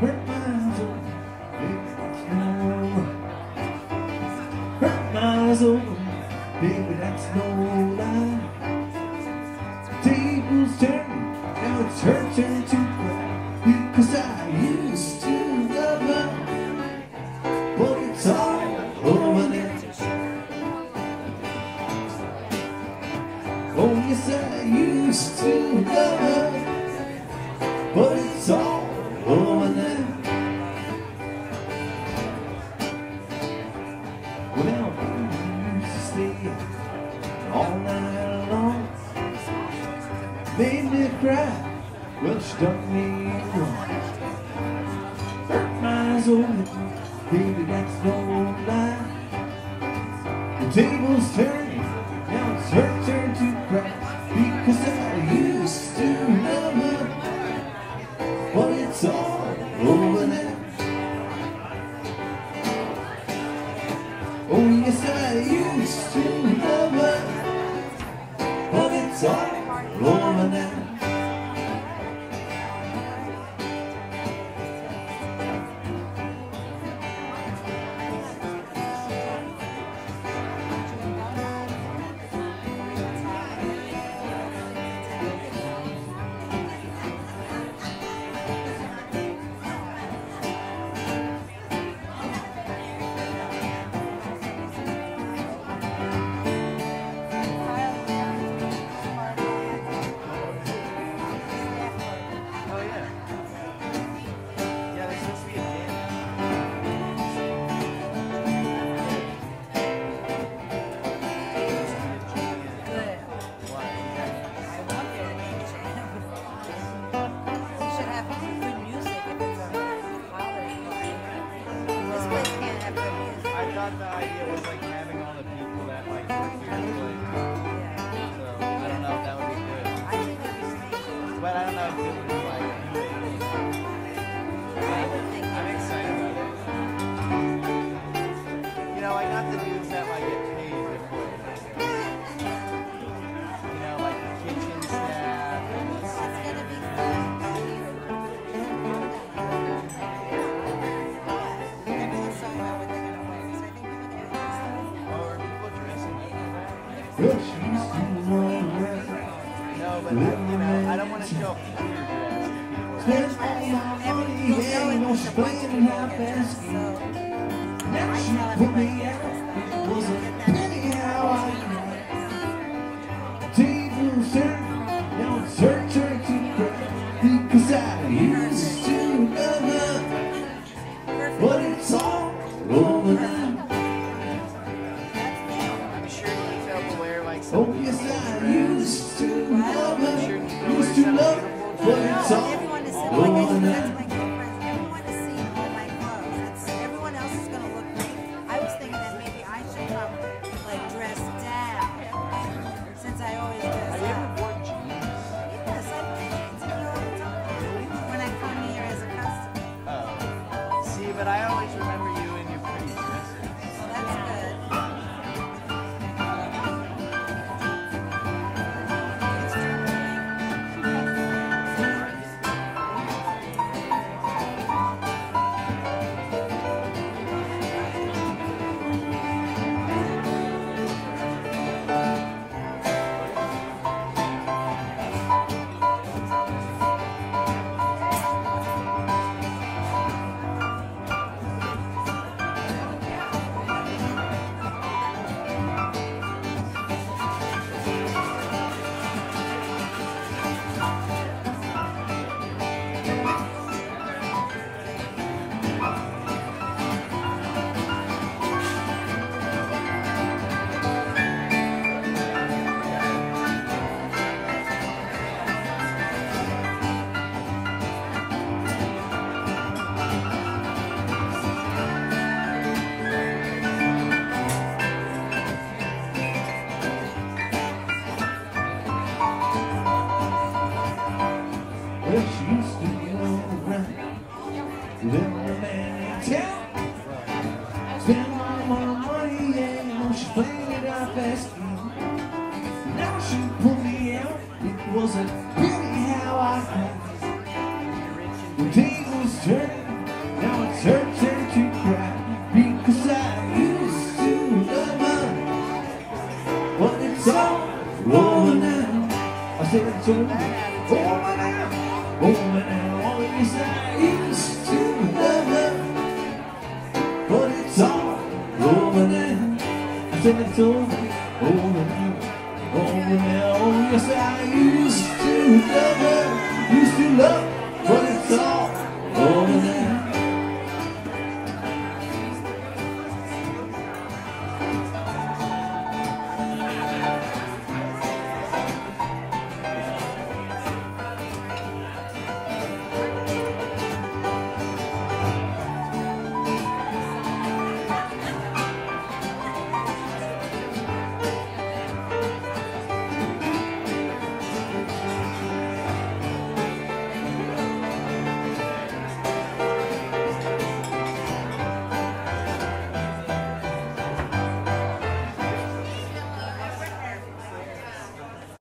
hurt my soul, baby, that's no. Hurt my soul, baby, that's no lie. Tables turning, now it's her turn to cry. Because I used to love her, but it's all over now. Oh yes, I used to love her, but it's all over now. Well, I used to stay all night long, made me cry, well, she done me wrong. Hurt my soul, baby, that's no lie. The table's turning, now it's her turn to cry. Because I used to love her, but it's all over now. Oh yes, I used to love her, but it's all over now. I thought the idea was like having all the people that like work here to play. So I don't know if that would be good. But I don't know if it would be like I'm excited about it. You know, like not the dudes that like get paid to play. You know, like the kitchen staff and the Well, she used to run around. no, but you know, I don't want to show fear to Spends all my money, yeah, you know, she's playing half-ass game. Now she put me out, it was a pity how I cried. Tables turn, now it's her turn to cry. Because I used to love her, but it's all over now. Oh yes, I used to love her, used to love her, but it's all over now. Everyone to see all my clothes. Everyone else is going to look great. I was thinking that maybe I should come like dressed down, since I always dress up. Yes, I wear jeans all the time when I come here as a customer. See, but I always remember you in your pretty dresses. So that's good. Well, she used to go around with every man in town. Spend all my money, yeah, you know, she's playing it out fast game. Now she pulled me out, it was a pity how I cried. The tables was turning, now it's hurting to cry, because I used to love her, but it's all over now. I said it's over now, over now, over now. Oh yes, I used to love her, but it's all over now. I said it's over now, over now. Oh, yes, I used to love her, used to love her.